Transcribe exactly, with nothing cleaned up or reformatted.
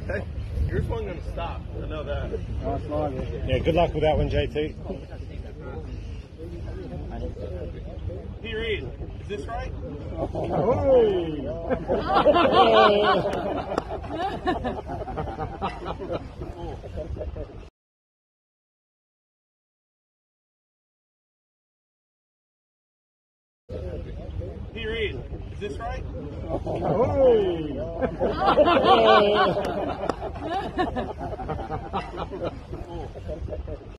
Hey, yours wasn't going to stop. I know that. Nice line. Yeah, good luck with that one, J T. P. Reed, is this right? P. Reed, is this right? Oh.